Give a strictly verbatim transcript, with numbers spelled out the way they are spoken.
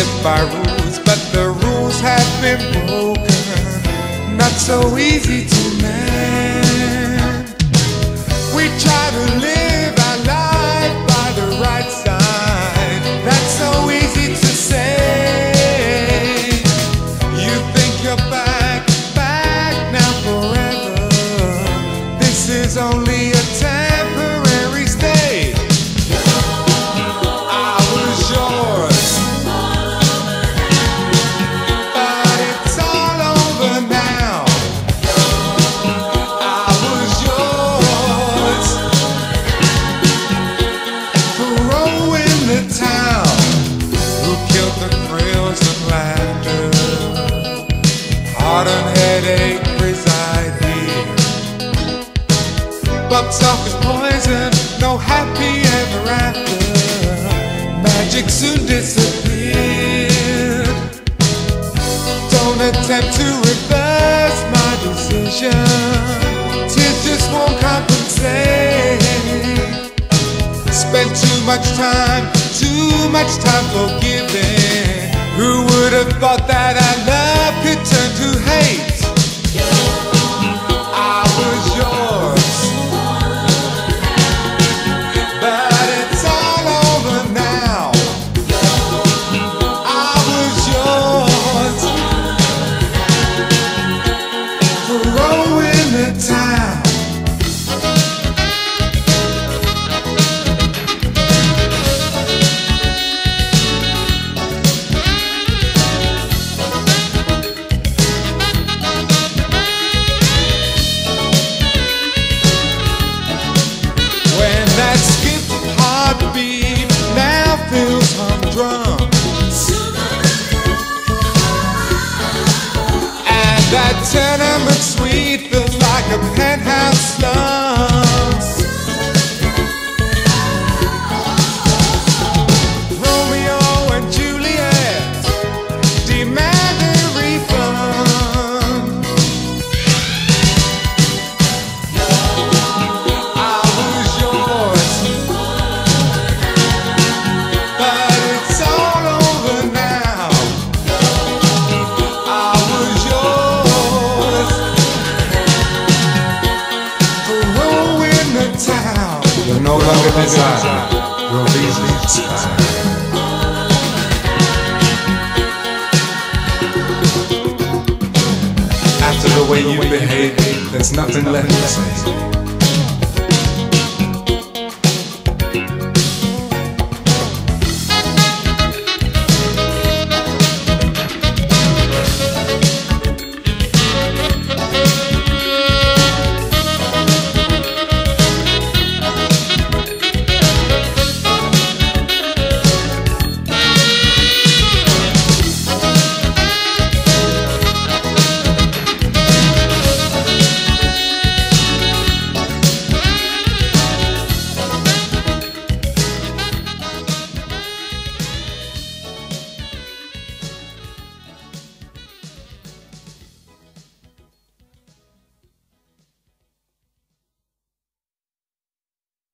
live by rules, but the rules have been broken, not so easy to mend. We try to live our life by the right side, that's so easy to say. You think you're back, back now forever. This is only a temporary state. I was yours, but it's all over now. I was yours for rowing the town. Who killed the thrills of laughter? Heart and headache reside here. Bucks off is poison, no happy ever after. Magic soon disappeared. Don't attempt to reverse my decision. Tears just won't compensate. Spent too much time, too much time forgiving. Who would have thought that our love could turn to hate? I was yours, but it's all over now. I was yours for rowing the town. When that skipped heartbeat now feels humdrum, and that tenement suite feels like a penthouse slum. Romeo and Juliet demand a refund. I was yours, but it's all over now. I was yours for rowing the town. You're no longer desired, you're easily inspired. After the way you behave, there's nothing left to say.